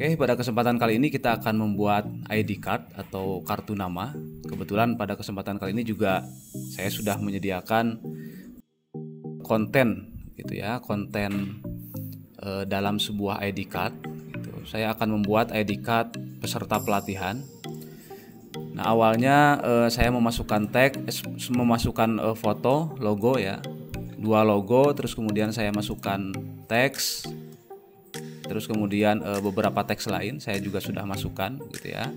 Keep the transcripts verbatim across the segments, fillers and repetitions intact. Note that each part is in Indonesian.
Oke, pada kesempatan kali ini kita akan membuat I D card atau kartu nama. Kebetulan pada kesempatan kali ini juga saya sudah menyediakan konten gitu ya, konten e, dalam sebuah I D card gitu. Saya akan membuat I D card peserta pelatihan. Nah, awalnya e, saya memasukkan teks, memasukkan e, foto, logo ya. Dua logo, terus kemudian saya masukkan teks. Terus kemudian e, beberapa teks lain saya juga sudah masukkan gitu ya.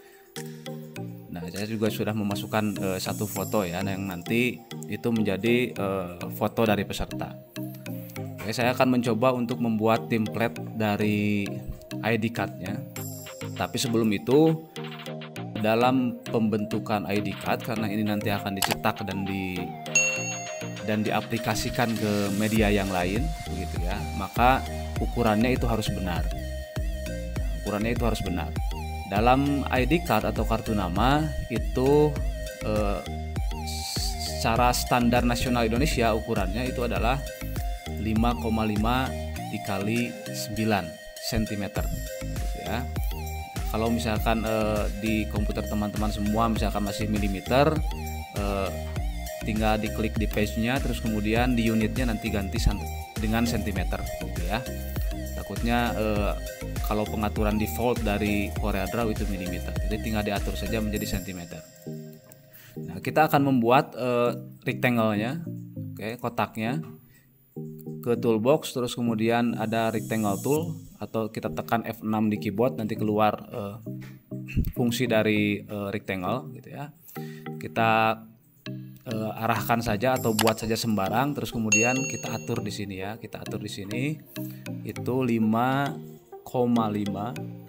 Nah, saya juga sudah memasukkan e, satu foto ya, yang nanti itu menjadi e, foto dari peserta. Oke, saya akan mencoba untuk membuat template dari I D card-nya. Tapi sebelum itu, dalam pembentukan I D card, karena ini nanti akan dicetak dan di dan diaplikasikan ke media yang lain begitu ya, maka ukurannya itu harus benar. Ukurannya itu harus benar. Dalam I D card atau kartu nama itu eh, secara standar nasional Indonesia ukurannya itu adalah lima koma lima dikali sembilan sentimeter gitu ya. Kalau misalkan eh, di komputer teman-teman semua misalkan masih milimeter, eh, tinggal diklik di page-nya, terus kemudian di unitnya nanti ganti dengan sentimeter gitu ya. Takutnya eh, kalau pengaturan default dari CorelDRAW itu milimeter, jadi tinggal diatur saja menjadi sentimeter. Nah, kita akan membuat eh, rectangle-nya, oke, kotaknya. Ke toolbox, terus kemudian ada rectangle tool atau kita tekan F enam di keyboard, nanti keluar eh, fungsi dari eh, rectangle gitu ya. Kita Uh, arahkan saja atau buat saja sembarang, terus kemudian kita atur di sini ya, kita atur di sini itu lima koma lima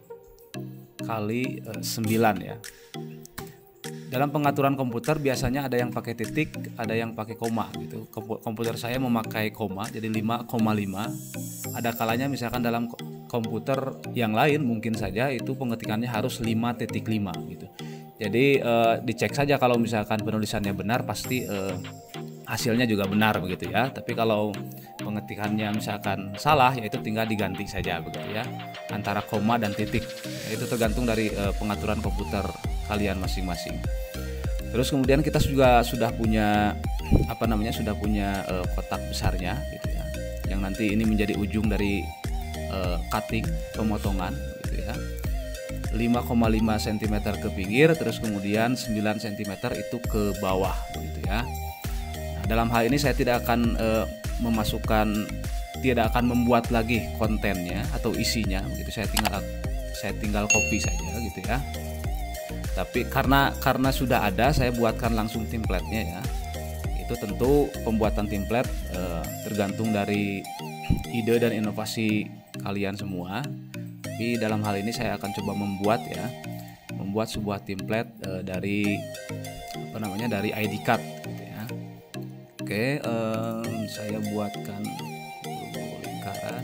kali uh, sembilan ya. Dalam pengaturan komputer biasanya ada yang pakai titik, ada yang pakai koma gitu. Komputer saya memakai koma, jadi lima koma lima. Ada kalanya misalkan dalam komputer yang lain mungkin saja itu pengetikannya harus lima titik lima gitu. Jadi eh, dicek saja kalau misalkan penulisannya benar, pasti eh, hasilnya juga benar begitu ya. Tapi kalau pengetikannya misalkan salah, ya itu tinggal diganti saja begitu ya, antara koma dan titik. Ya, itu tergantung dari eh, pengaturan komputer kalian masing-masing. Terus kemudian kita juga sudah punya apa namanya sudah punya eh, kotak besarnya gitu ya, yang nanti ini menjadi ujung dari eh, cutting, pemotongan gitu ya. lima koma lima sentimeter ke pinggir, terus kemudian sembilan sentimeter itu ke bawah begitu ya. Nah, dalam hal ini saya tidak akan e, memasukkan tidak akan membuat lagi kontennya atau isinya begitu. Saya tinggal saya tinggal copy saja gitu ya. Tapi karena karena sudah ada, saya buatkan langsung template-nya ya. Itu tentu pembuatan template e, tergantung dari ide dan inovasi kalian semua. Tapi dalam hal ini saya akan coba membuat ya, membuat sebuah template e, dari apa namanya dari I D card gitu ya. Oke, e, saya buatkan lingkaran.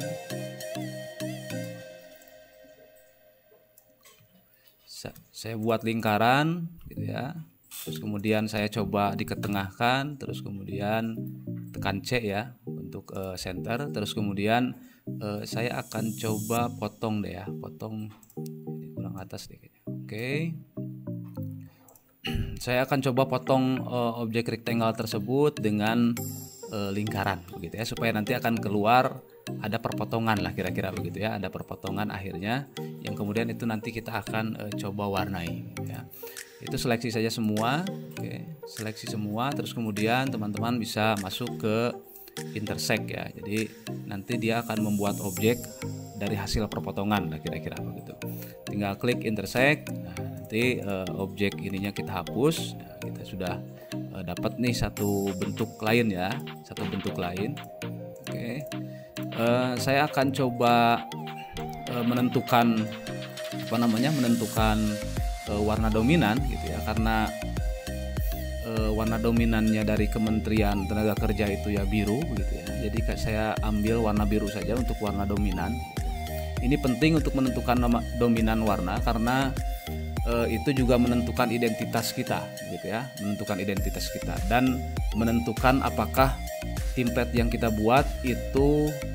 Sa saya buat lingkaran gitu ya. Terus kemudian saya coba diketengahkan, terus kemudian tekan C ya untuk e, center, terus kemudian Uh, saya akan coba potong deh ya, potong ini kurang atas deh kayaknya. Oke, saya akan coba potong uh, objek rectangle tersebut dengan uh, lingkaran begitu ya, supaya nanti akan keluar ada perpotongan lah kira-kira begitu ya, ada perpotongan akhirnya yang kemudian itu nanti kita akan uh, coba warnai gitu ya. Itu seleksi saja semua, oke, seleksi semua, terus kemudian teman-teman bisa masuk ke intersect ya, jadi nanti dia akan membuat objek dari hasil perpotongan lah kira-kira begitu. Tinggal klik intersect, nah, nanti uh, objek ininya kita hapus. Nah, kita sudah uh, dapat nih satu bentuk lain ya, satu bentuk lain. Oke, uh, saya akan coba uh, menentukan apa namanya, menentukan uh, warna dominan gitu ya, karena warna dominannya dari Kementerian Tenaga Kerja itu ya biru begitu ya. Jadi saya ambil warna biru saja untuk warna dominan. Ini penting untuk menentukan nama dominan warna karena e, itu juga menentukan identitas kita gitu ya, menentukan identitas kita dan menentukan apakah template yang kita buat itu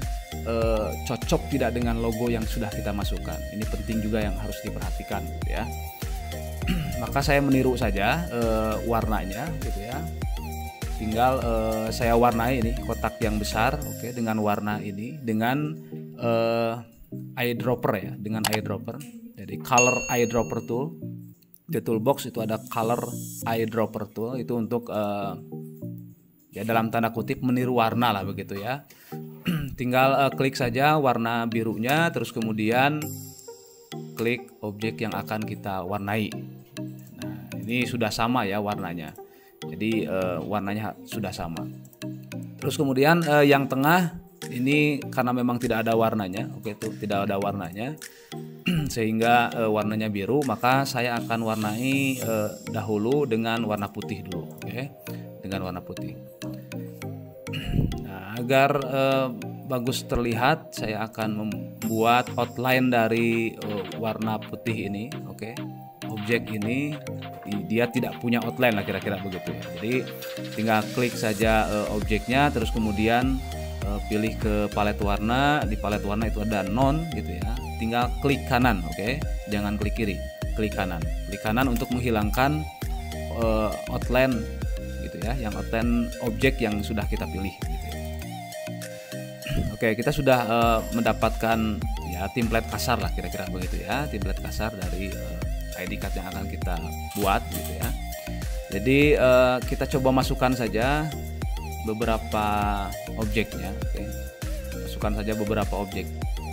eh, cocok tidak dengan logo yang sudah kita masukkan. Ini penting juga yang harus diperhatikan gitu ya. Maka saya meniru saja eh, warnanya gitu ya. Tinggal eh, saya warnai ini kotak yang besar, oke, okay, dengan warna ini dengan eh, eyedropper ya, dengan eyedropper. Jadi color eyedropper tool. Di toolbox itu ada color eyedropper tool, itu untuk uh, ya dalam tanda kutip meniru warna lah begitu ya. Tinggal uh, klik saja warna birunya, terus kemudian klik objek yang akan kita warnai. Nah, ini sudah sama ya warnanya, jadi uh, warnanya sudah sama. Terus kemudian uh, yang tengah ini karena memang tidak ada warnanya, oke, tuh tidak ada warnanya sehingga e, warnanya biru, maka saya akan warnai e, dahulu dengan warna putih dulu, oke, dengan warna putih. Nah, agar e, bagus terlihat, saya akan membuat outline dari e, warna putih ini, oke. Objek ini dia tidak punya outline lah kira-kira begitu ya. Jadi tinggal klik saja e, objeknya, terus kemudian e, pilih ke palet warna. Di palet warna itu ada none gitu ya. Tinggal klik kanan, oke, okay? Jangan klik kiri, klik kanan, klik kanan untuk menghilangkan uh, outline gitu ya, yang outline objek yang sudah kita pilih. Gitu. Oke, okay, kita sudah uh, mendapatkan ya template kasar lah kira-kira begitu ya, template kasar dari uh, I D card yang akan kita buat gitu ya. Jadi uh, kita coba masukkan saja beberapa objeknya, oke, okay? Masukkan saja beberapa objek.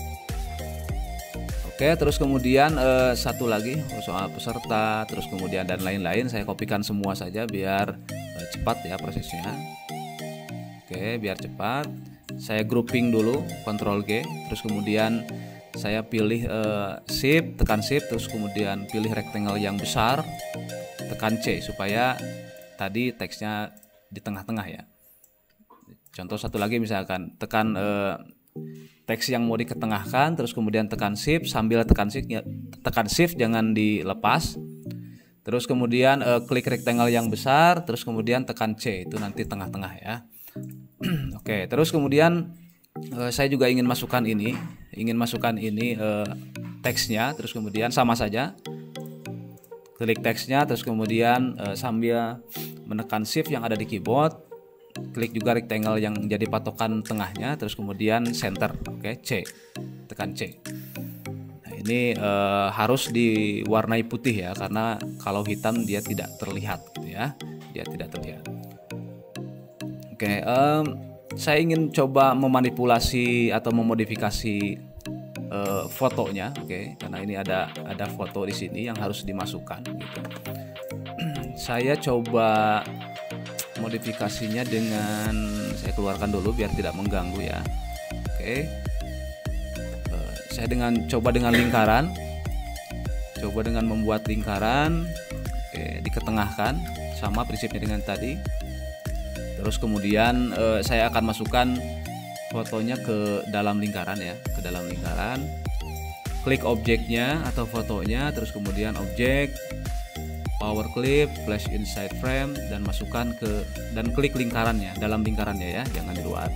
Oke, terus kemudian eh, satu lagi soal peserta, terus kemudian dan lain-lain saya kopikan semua saja biar eh, cepat ya prosesnya. Oke, biar cepat. Saya grouping dulu, Ctrl G, terus kemudian saya pilih eh, Shift, tekan Shift, terus kemudian pilih rectangle yang besar, tekan C supaya tadi teksnya di tengah-tengah ya. Contoh satu lagi misalkan tekan eh, teks yang mau diketengahkan, terus kemudian tekan shift, sambil tekan shift tekan shift jangan dilepas, terus kemudian eh, klik rectangle yang besar, terus kemudian tekan C, itu nanti tengah-tengah ya. Oke, terus kemudian eh, saya juga ingin masukkan ini ingin masukkan ini eh, teksnya, terus kemudian sama saja klik teksnya, terus kemudian eh, sambil menekan shift yang ada di keyboard, klik juga rectangle yang jadi patokan tengahnya, terus kemudian center, oke, C, tekan C. Nah, ini e, harus diwarnai putih ya, karena kalau hitam dia tidak terlihat gitu ya, dia tidak terlihat. Oke, um, saya ingin coba memanipulasi atau memodifikasi e, fotonya, oke, karena ini ada ada foto di sini yang harus dimasukkan gitu. Saya coba modifikasinya dengan saya keluarkan dulu biar tidak mengganggu ya. Oke, uh, saya dengan coba dengan lingkaran, coba dengan membuat lingkaran, oke, diketengahkan, sama prinsipnya dengan tadi. Terus kemudian uh, saya akan masukkan fotonya ke dalam lingkaran ya, ke dalam lingkaran. Klik objeknya atau fotonya, terus kemudian objek, power clip, flash inside frame, dan masukkan ke dan klik lingkarannya, dalam lingkarannya ya, jangan di luar.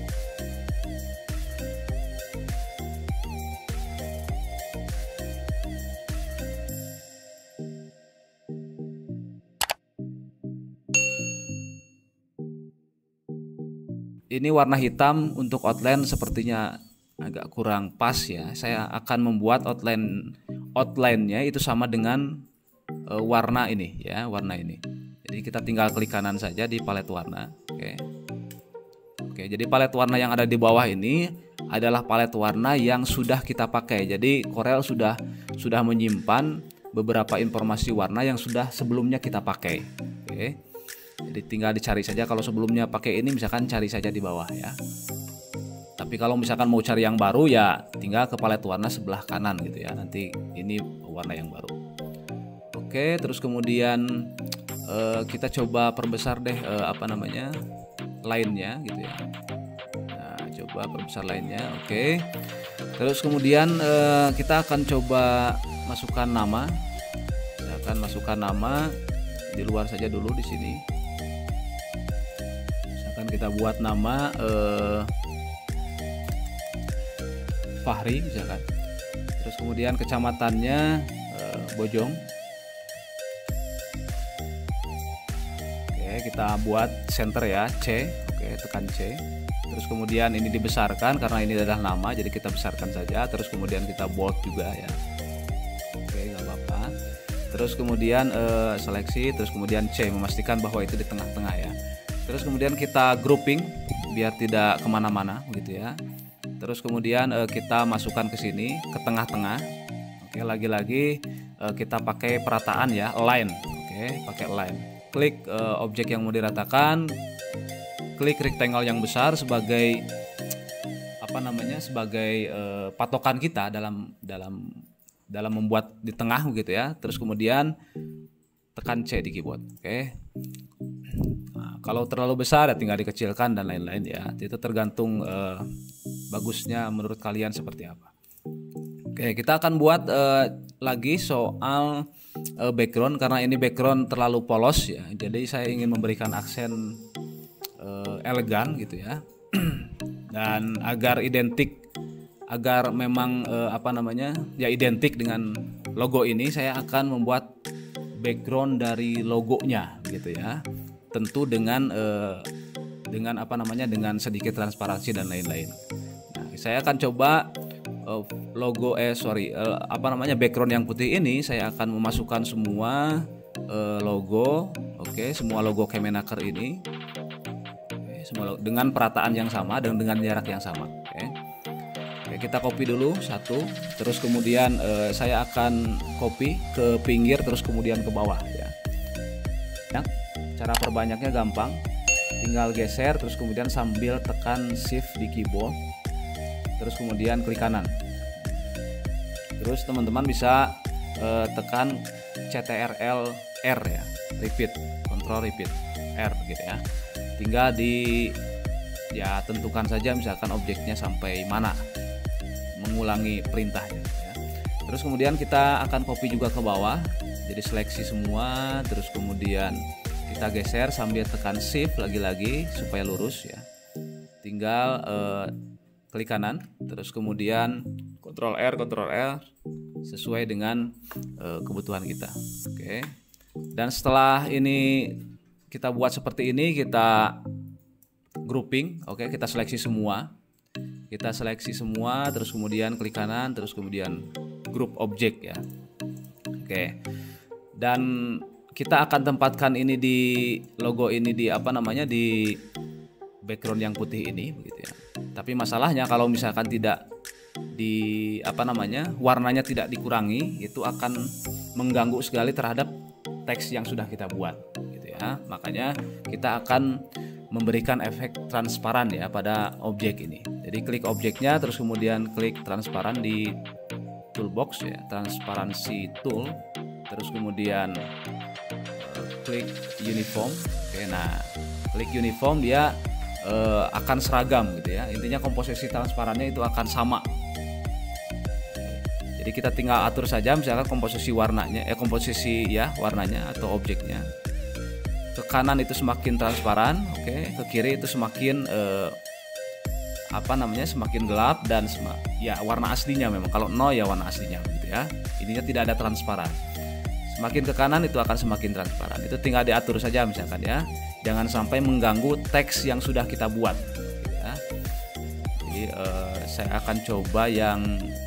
Ini warna hitam untuk outline sepertinya agak kurang pas ya. Saya akan membuat outline outline-nya itu sama dengan Uh, warna ini ya, warna ini. Jadi kita tinggal klik kanan saja di palet warna. Oke. Oke, jadi palet warna yang ada di bawah ini adalah palet warna yang sudah kita pakai. Jadi Corel sudah sudah menyimpan beberapa informasi warna yang sudah sebelumnya kita pakai. Oke. Jadi tinggal dicari saja, kalau sebelumnya pakai ini misalkan cari saja di bawah ya. Tapi kalau misalkan mau cari yang baru ya tinggal ke palet warna sebelah kanan gitu ya. Nanti ini warna yang baru. Oke, terus kemudian uh, kita coba perbesar deh uh, apa namanya line-nya gitu ya. Nah, coba perbesar line-nya. Oke. Terus kemudian uh, kita akan coba masukkan nama. Kita akan masukkan nama di luar saja dulu di sini. Misalkan kita buat nama uh, Fahri misalkan. Terus kemudian kecamatannya uh, Bojong. Oke, kita buat center ya, C. Oke, tekan C. Terus kemudian ini dibesarkan karena ini adalah nama, jadi kita besarkan saja. Terus kemudian kita bold juga ya. Oke, nggak apa-apa. Terus kemudian uh, seleksi, terus kemudian C, memastikan bahwa itu di tengah-tengah ya. Terus kemudian kita grouping biar tidak kemana-mana begitu ya. Terus kemudian uh, kita masukkan ke sini ke tengah-tengah. Oke, lagi-lagi uh, kita pakai perataan ya, align. Oke, pakai align. Klik uh, objek yang mau diratakan, klik rectangle yang besar sebagai apa namanya, sebagai uh, patokan kita dalam dalam dalam membuat di tengah begitu ya. Terus kemudian tekan C di keyboard. Oke. Nah, kalau terlalu besar ya tinggal dikecilkan dan lain-lain ya. Itu tergantung uh, bagusnya menurut kalian seperti apa. Oke, kita akan buat uh, lagi soal uh, background karena ini background terlalu polos ya. Jadi saya ingin memberikan aksen uh, elegan gitu ya. Dan agar identik, agar memang eh, apa namanya ya identik dengan logo ini, saya akan membuat background dari logonya gitu ya, tentu dengan eh, dengan apa namanya dengan sedikit transparansi dan lain-lain. Nah, saya akan coba eh, logo eh sorry eh, apa namanya background yang putih ini saya akan memasukkan semua eh, logo, oke, semua logo Kemenaker ini, oke, semua logo, dengan perataan yang sama dan dengan jarak yang sama, oke. Oke, kita copy dulu satu, terus kemudian eh, saya akan copy ke pinggir, terus kemudian ke bawah ya. Ya, cara perbanyaknya gampang, tinggal geser, terus kemudian sambil tekan shift di keyboard, terus kemudian klik kanan. Terus teman-teman bisa eh, tekan Ctrl R ya, repeat, control repeat R gitu ya. Tinggal di ya tentukan saja misalkan objeknya sampai mana, mengulangi perintahnya ya. Terus kemudian kita akan copy juga ke bawah, jadi seleksi semua, terus kemudian kita geser sambil tekan shift lagi-lagi supaya lurus ya. Tinggal eh, klik kanan, terus kemudian Ctrl R, Ctrl R sesuai dengan eh, kebutuhan kita. Oke. Dan setelah ini kita buat seperti ini, kita grouping, oke, kita seleksi semua. Kita seleksi semua, terus kemudian klik kanan, terus kemudian group object ya. Oke. Dan kita akan tempatkan ini di logo ini di apa namanya di background yang putih ini begitu ya. Tapi masalahnya kalau misalkan tidak di apa namanya warnanya tidak dikurangi, itu akan mengganggu sekali terhadap teks yang sudah kita buat gitu ya. Makanya kita akan memberikan efek transparan ya pada objek ini. Jadi klik objeknya, terus kemudian klik transparan di toolbox ya, transparansi tool, terus kemudian uh, klik uniform. Oke, nah klik uniform dia uh, akan seragam gitu ya. Intinya komposisi transparannya itu akan sama. Jadi kita tinggal atur saja misalkan komposisi warnanya, eh komposisi ya warnanya atau objeknya. Ke kanan itu semakin transparan, oke. Okay. Ke kiri itu semakin eh, apa namanya semakin gelap dan semak, ya warna aslinya memang. Kalau no ya warna aslinya gitu ya. Ininya tidak ada transparan. Semakin ke kanan itu akan semakin transparan. Itu tinggal diatur saja misalkan ya. Jangan sampai mengganggu teks yang sudah kita buat. Gitu ya. Jadi eh, saya akan coba yang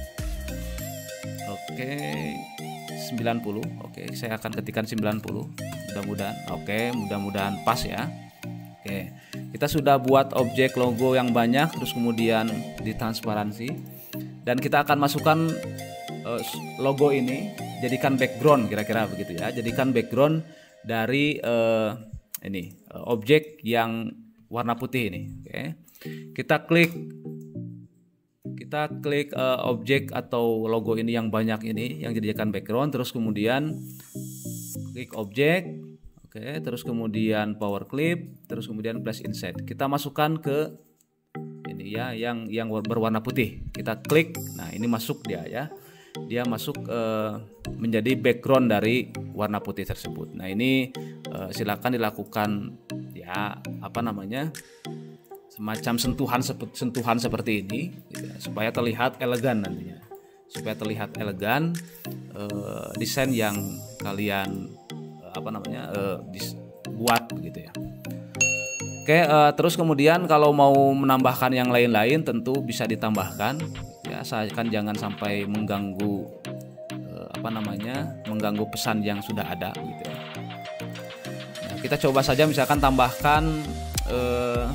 oke okay, sembilan puluh. Oke, okay, saya akan ketikkan sembilan puluh. Mudah-mudahan oke, okay, mudah-mudahan pas ya. Oke. Okay. Kita sudah buat objek logo yang banyak, terus kemudian ditransparansi, dan kita akan masukkan uh, logo ini, jadikan background kira-kira begitu ya. Jadikan background dari uh, ini uh, objek yang warna putih ini. Oke. Okay. Kita klik kita klik uh, objek atau logo ini yang banyak ini yang dijadikan background, terus kemudian klik objek, oke, terus kemudian power clip, terus kemudian place inside. Kita masukkan ke ini ya yang yang berwarna putih. Kita klik, nah ini masuk dia ya. Dia masuk uh, menjadi background dari warna putih tersebut. Nah ini uh, silakan dilakukan ya apa namanya semacam sentuhan sentuhan seperti ini gitu ya, supaya terlihat elegan nantinya, supaya terlihat elegan eh, desain yang kalian eh, apa namanya eh, buat gitu ya. Oke, eh, terus kemudian kalau mau menambahkan yang lain-lain tentu bisa ditambahkan ya, asalkan jangan sampai mengganggu eh, apa namanya mengganggu pesan yang sudah ada gitu ya. Nah, kita coba saja misalkan tambahkan eh,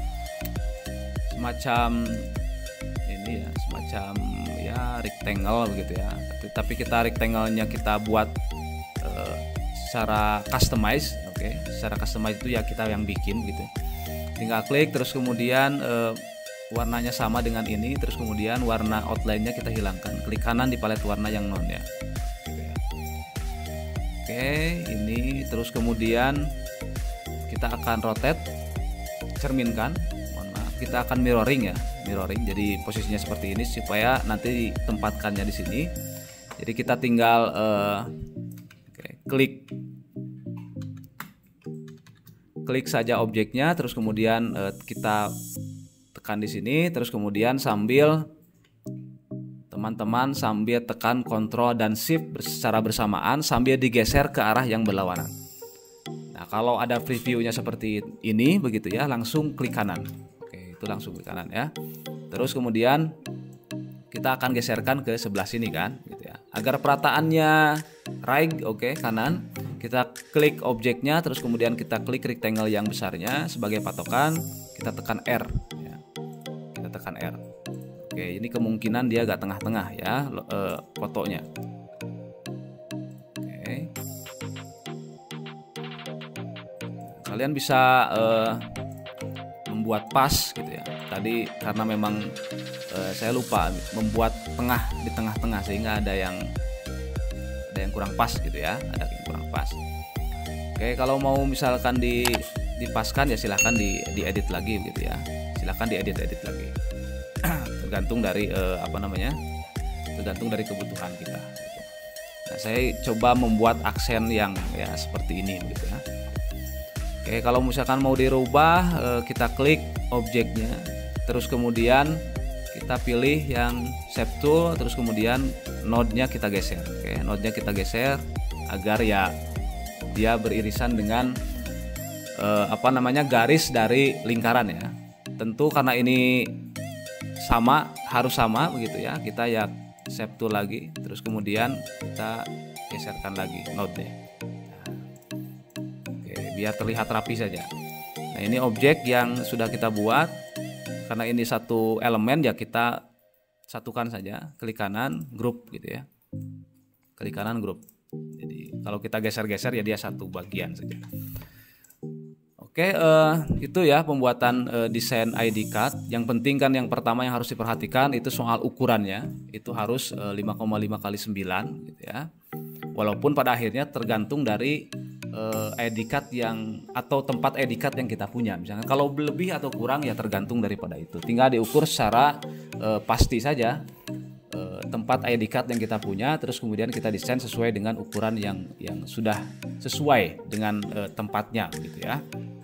semacam ini ya, semacam ya rectangle begitu ya. Tapi, tapi kita rectangle-nya kita buat uh, secara customize, oke. Okay? Secara customize itu ya kita yang bikin gitu. Tinggal klik terus kemudian uh, warnanya sama dengan ini, terus kemudian warna outline-nya kita hilangkan. Klik kanan di palet warna yang non ya. Oke, okay, ini terus kemudian kita akan rotate, cerminkan. Kita akan mirroring ya, mirroring. Jadi posisinya seperti ini supaya nanti ditempatkannya di sini. Jadi kita tinggal uh, okay, klik, klik saja objeknya, terus kemudian uh, kita tekan di sini, terus kemudian sambil teman-teman sambil tekan Ctrl dan Shift secara bersamaan sambil digeser ke arah yang berlawanan. Nah, kalau ada previewnya seperti ini begitu ya, langsung klik kanan. Itu langsung ke kanan ya. Terus kemudian kita akan geserkan ke sebelah sini kan gitu ya. Agar perataannya right, oke, okay, kanan. Kita klik objeknya, terus kemudian kita klik rectangle yang besarnya sebagai patokan, kita tekan R ya. Kita tekan R. Oke, ini kemungkinan dia agak tengah-tengah ya eh, fotonya. Oke. Kalian bisa eh, membuat pas gitu ya. Tadi karena memang eh, saya lupa membuat tengah di tengah-tengah sehingga ada yang ada yang kurang pas gitu ya, ada yang kurang pas. Oke, kalau mau misalkan di dipaskan ya silahkan di diedit lagi gitu ya. Silahkan diedit-edit lagi. Tergantung dari eh, apa namanya? Tergantung dari kebutuhan kita. Gitu. Nah, saya coba membuat aksen yang ya seperti ini gitu ya. Oke, kalau misalkan mau dirubah, kita klik objeknya, terus kemudian kita pilih yang shape tool, terus kemudian node-nya kita geser. Oke, node-nya kita geser agar ya dia beririsan dengan eh, apa namanya garis dari lingkaran ya. Tentu karena ini sama, harus sama begitu ya. Kita ya shape tool lagi, terus kemudian kita geserkan lagi node-nya. Biar terlihat rapi saja. Nah, ini objek yang sudah kita buat. Karena ini satu elemen ya kita satukan saja. Klik kanan, group gitu ya. Klik kanan, group. Jadi kalau kita geser-geser ya dia satu bagian saja. Oke, eh, itu ya pembuatan eh, desain I D card. Yang penting kan yang pertama yang harus diperhatikan itu soal ukurannya. Itu harus eh, lima koma lima kali sembilan gitu ya. Walaupun pada akhirnya tergantung dari uh, I D card yang atau tempat I D card yang kita punya. Misalnya kalau lebih atau kurang ya tergantung daripada itu. Tinggal diukur secara uh, pasti saja uh, tempat I D card yang kita punya, terus kemudian kita desain sesuai dengan ukuran yang yang sudah sesuai dengan uh, tempatnya gitu ya.